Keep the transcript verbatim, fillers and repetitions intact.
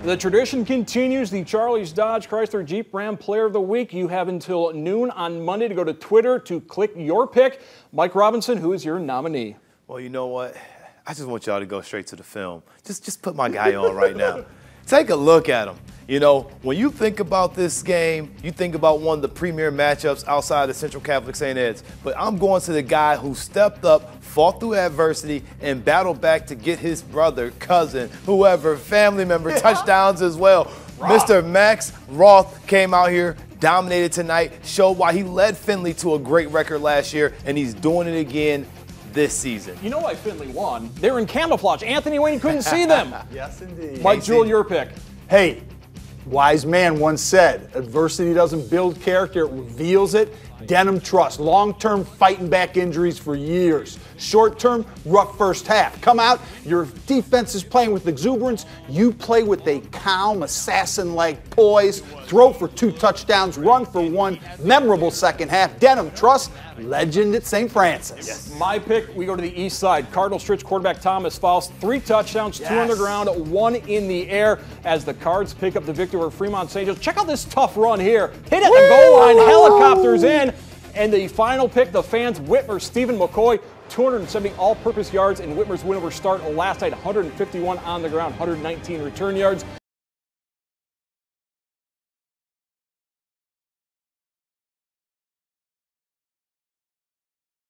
The tradition continues. The Charlie's Dodge Chrysler Jeep Ram Player of the Week. You have until noon on Monday to go to Twitter to click your pick. Mike Robinson, who is your nominee? Well, you know what? I just want y'all to go straight to the film. Just, just put my guy on right now. Take a look at him. You know, when you think about this game, you think about one of the premier matchups outside of Central Catholic Saint Ed's. But I'm going to the guy who stepped up, fought through adversity, and battled back to get his brother, cousin, whoever, family member, touchdowns as well. Roth. Mister Max Roth came out here, dominated tonight, showed why he led Findlay to a great record last year, and he's doing it again this season. You know why Findlay won? They were in camouflage. Anthony Wayne couldn't see them. Yes, indeed. Mike Jewell, your pick. Hey, wise man once said, adversity doesn't build character, it reveals it. Denham Trust, long-term fighting back injuries for years. Short-term, rough first half. Come out, your defense is playing with exuberance. You play with a calm, assassin-like poise. Throw for two touchdowns, run for one. Memorable second half. Denham Trust, legend at Saint Francis. Yes. My pick, we go to the east side. Cardinal Stritch quarterback Thomas Faust, three touchdowns, yes. two on the ground, one in the air as the Cards pick up the victory over Fremont Saint Joe's. Check out this tough run here. Hit at the goal line, helicopters in. And the final pick, the fans, Whitmer, Stephen McCoy, two hundred seventy all-purpose yards in Whitmer's win over Start last night, one hundred fifty-one on the ground, one hundred nineteen return yards.